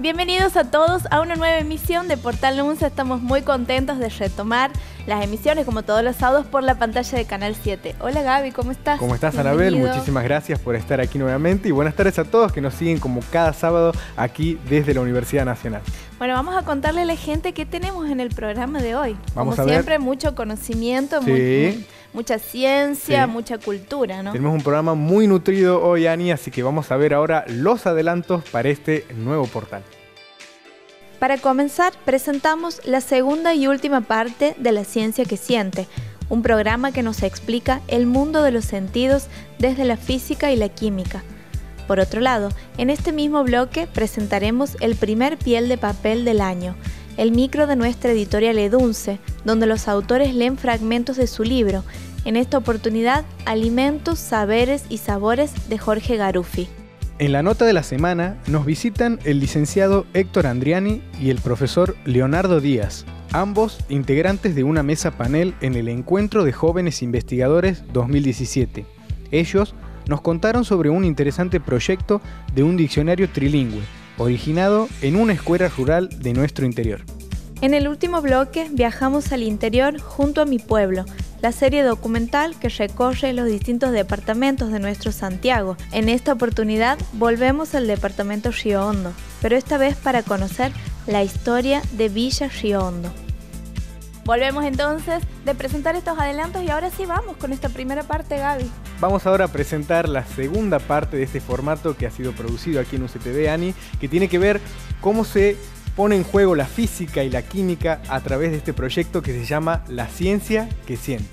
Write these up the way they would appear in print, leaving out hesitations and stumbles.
Bienvenidos a todos a una nueva emisión de Portal Nunce. Estamos muy contentos de retomar las emisiones como todos los sábados por la pantalla de Canal 7. Hola Gaby, ¿cómo estás? ¿Cómo estás, Anabel? Muchísimas gracias por estar aquí nuevamente y buenas tardes a todos que nos siguen como cada sábado aquí desde la Universidad Nacional. Bueno, vamos a contarle a la gente qué tenemos en el programa de hoy. Vamos como a siempre, ver. Mucho conocimiento, Sí. mucha ciencia, Sí. mucha cultura, ¿no? Tenemos un programa muy nutrido hoy, Ani, así que vamos a ver ahora los adelantos para este nuevo portal. Para comenzar, presentamos la segunda y última parte de La Ciencia que Siente, un programa que nos explica el mundo de los sentidos desde la física y la química. Por otro lado, en este mismo bloque presentaremos el primer piel de papel del año, el micro de nuestra editorial Edunce, donde los autores leen fragmentos de su libro, en esta oportunidad Alimentos, Saberes y Sabores de Jorge Garuffi. En la nota de la semana nos visitan el licenciado Héctor Andriani y el profesor Leonardo Díaz, ambos integrantes de una mesa panel en el Encuentro de Jóvenes Investigadores 2017. Ellos nos contaron sobre un interesante proyecto de un diccionario trilingüe, originado en una escuela rural de nuestro interior. En el último bloque viajamos al interior junto a mi pueblo, la serie documental que recorre los distintos departamentos de nuestro Santiago. En esta oportunidad volvemos al departamento Río Hondo, pero esta vez para conocer la historia de Villa Río Hondo. Volvemos entonces de presentar estos adelantos y ahora sí vamos con esta primera parte, Gaby. Vamos ahora a presentar la segunda parte de este formato que ha sido producido aquí en UCTV, Ani, que tiene que ver cómo se pone en juego la física y la química a través de este proyecto que se llama La Ciencia que Siente.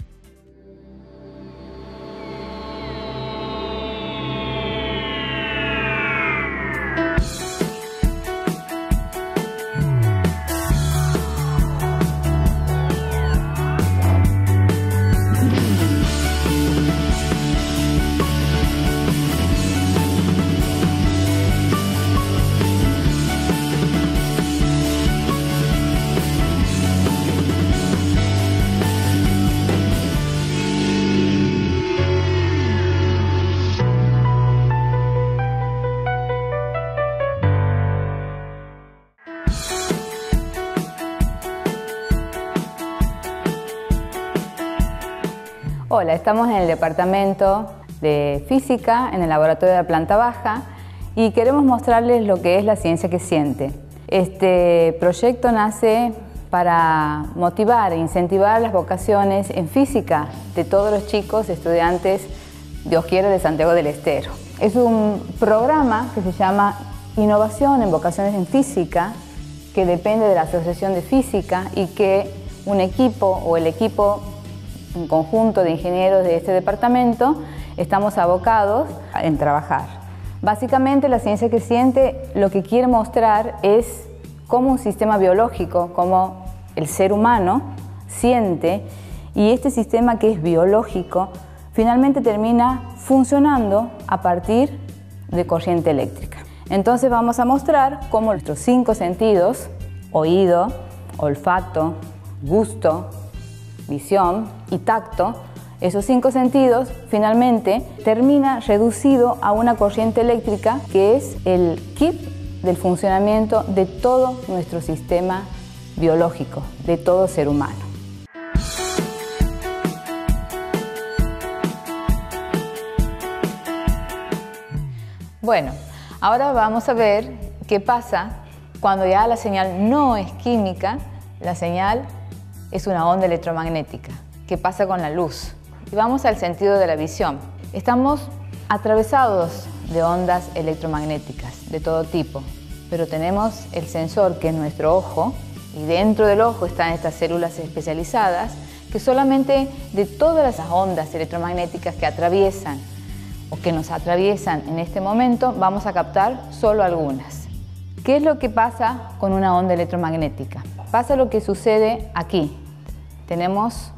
Hola, estamos en el departamento de física, en el laboratorio de la planta baja y queremos mostrarles lo que es la ciencia que siente. Este proyecto nace para motivar e incentivar las vocaciones en física de todos los chicos estudiantes de Osquiera de Santiago del Estero. Es un programa que se llama Innovación en Vocaciones en Física, que depende de la Asociación de Física y que un equipo o el equipo, un conjunto de ingenieros de este departamento, estamos abocados en trabajar. Básicamente la ciencia que siente lo que quiere mostrar es cómo un sistema biológico, como el ser humano, siente, y este sistema que es biológico finalmente termina funcionando a partir de corriente eléctrica. Entonces vamos a mostrar cómo nuestros 5 sentidos, oído, olfato, gusto, visión y tacto, esos 5 sentidos finalmente termina reducido a una corriente eléctrica que es el kit del funcionamiento de todo nuestro sistema biológico, de todo ser humano. Bueno, ahora vamos a ver qué pasa cuando ya la señal no es química, la señal es una onda electromagnética. ¿Qué pasa con la luz? Y vamos al sentido de la visión. Estamos atravesados de ondas electromagnéticas de todo tipo, pero tenemos el sensor que es nuestro ojo y dentro del ojo están estas células especializadas que solamente de todas las ondas electromagnéticas que atraviesan o que nos atraviesan en este momento vamos a captar solo algunas. ¿Qué es lo que pasa con una onda electromagnética? Pasa lo que sucede aquí. Tenemos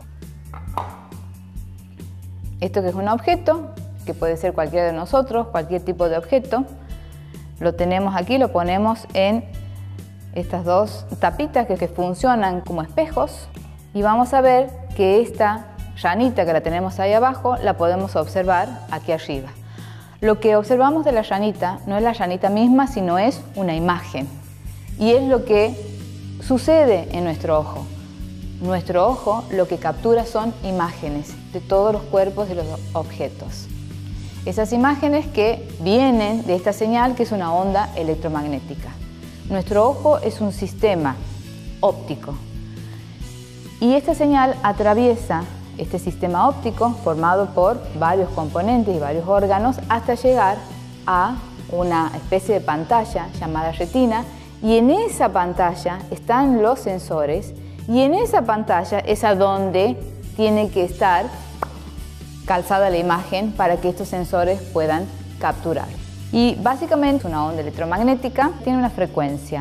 esto que es un objeto, que puede ser cualquiera de nosotros, cualquier tipo de objeto. Lo tenemos aquí, lo ponemos en estas 2 tapitas que funcionan como espejos y vamos a ver que esta ranita que la tenemos ahí abajo la podemos observar aquí arriba. Lo que observamos de la ranita no es la ranita misma, sino es una imagen. Y es lo que sucede en nuestro ojo. Nuestro ojo lo que captura son imágenes de todos los cuerpos de los objetos. Esas imágenes que vienen de esta señal que es una onda electromagnética. Nuestro ojo es un sistema óptico y esta señal atraviesa este sistema óptico formado por varios componentes y varios órganos hasta llegar a una especie de pantalla llamada retina, y en esa pantalla están los sensores y en esa pantalla es a donde tiene que estar calzada la imagen para que estos sensores puedan capturar. Y básicamente una onda electromagnética tiene una frecuencia.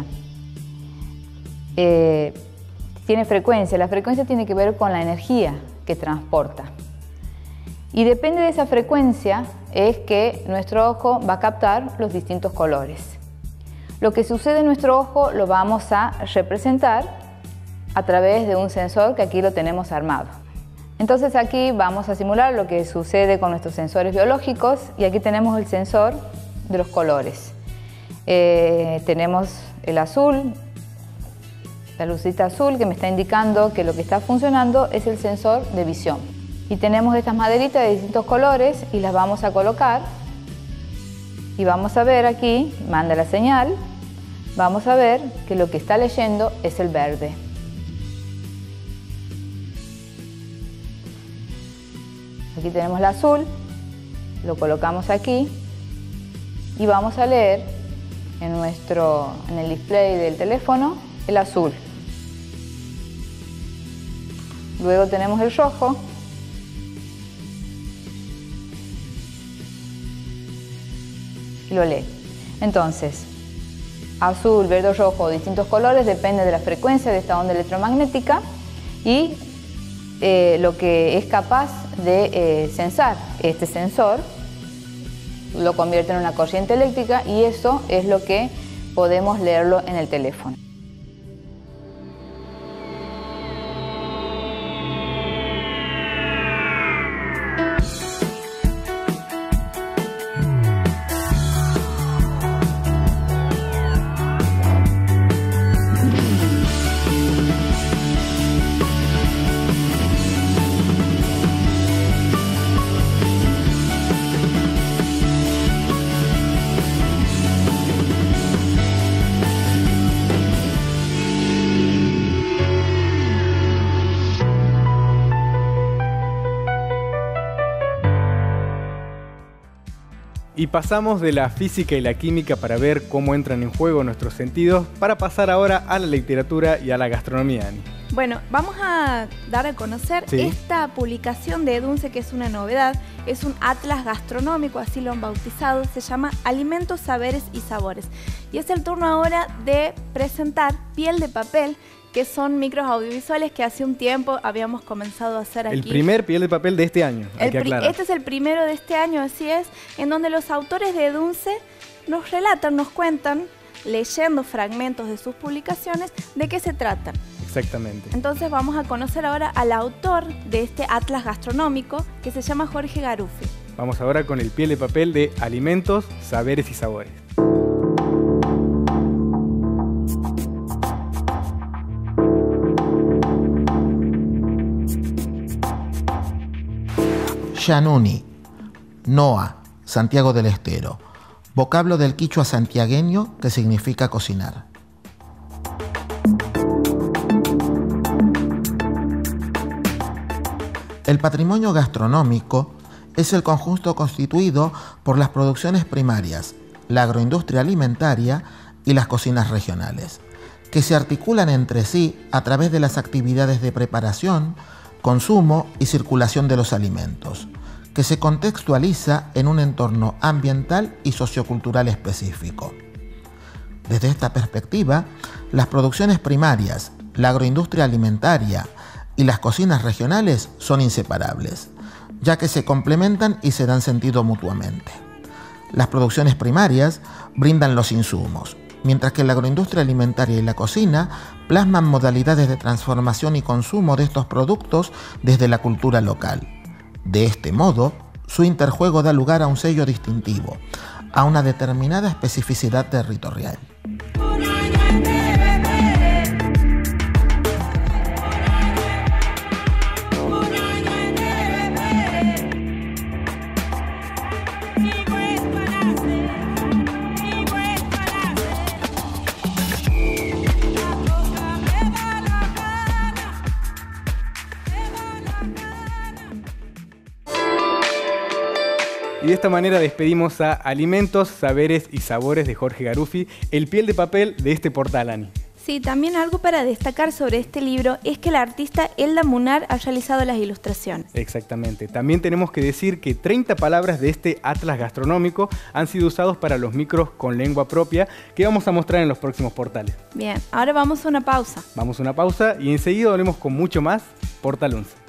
La frecuencia tiene que ver con la energía que transporta. Y depende de esa frecuencia es que nuestro ojo va a captar los distintos colores. Lo que sucede en nuestro ojo lo vamos a representar a través de un sensor que aquí lo tenemos armado. Entonces aquí vamos a simular lo que sucede con nuestros sensores biológicos y aquí tenemos el sensor de los colores. Tenemos el azul, la lucita azul que me está indicando que lo que está funcionando es el sensor de visión. Y tenemos estas maderitas de distintos colores y las vamos a colocar y vamos a ver aquí, manda la señal, vamos a ver que lo que está leyendo es el verde. Aquí tenemos el azul, lo colocamos aquí y vamos a leer en el display del teléfono el azul. Luego tenemos el rojo y lo lee. Entonces, azul, verde o rojo, distintos colores, depende de la frecuencia de esta onda electromagnética y lo que es capaz de sensar este sensor lo convierte en una corriente eléctrica y eso es lo que podemos leerlo en el teléfono. Y pasamos de la física y la química para ver cómo entran en juego nuestros sentidos, para pasar ahora a la literatura y a la gastronomía, Ani. Bueno, vamos a dar a conocer esta publicación de Edunce, que es una novedad. Es un atlas gastronómico, así lo han bautizado. Se llama Alimentos, Saberes y Sabores. Y es el turno ahora de presentar Piel de Papel, que son micros audiovisuales que hace un tiempo habíamos comenzado a hacer aquí. El primer Piel de Papel de este año, hay que aclarar. Este es el primero de este año, así es, en donde los autores de Edunce nos relatan, nos cuentan, leyendo fragmentos de sus publicaciones, de qué se tratan. Exactamente. Entonces vamos a conocer ahora al autor de este atlas gastronómico, que se llama Jorge Garuffi. Vamos ahora con el Piel de Papel de Alimentos, Saberes y Sabores. Yanuni, Noa, Santiago del Estero, vocablo del quichua santiagueño que significa cocinar. El patrimonio gastronómico es el conjunto constituido por las producciones primarias, la agroindustria alimentaria y las cocinas regionales, que se articulan entre sí a través de las actividades de preparación, consumo y circulación de los alimentos, que se contextualiza en un entorno ambiental y sociocultural específico. Desde esta perspectiva, las producciones primarias, la agroindustria alimentaria y las cocinas regionales son inseparables, ya que se complementan y se dan sentido mutuamente. Las producciones primarias brindan los insumos, mientras que la agroindustria alimentaria y la cocina plasman modalidades de transformación y consumo de estos productos desde la cultura local. De este modo, Su interjuego da lugar a un sello distintivo, a una determinada especificidad territorial. Y de esta manera despedimos a Alimentos, Saberes y Sabores de Jorge Garuffi, el piel de papel de este portal, Ani. Sí, también algo para destacar sobre este libro es que la artista Elda Munar ha realizado las ilustraciones. Exactamente. También tenemos que decir que 30 palabras de este atlas gastronómico han sido usados para los micros con lengua propia que vamos a mostrar en los próximos portales. Bien, ahora vamos a una pausa. Vamos a una pausa y enseguida volvemos con mucho más Portal 11.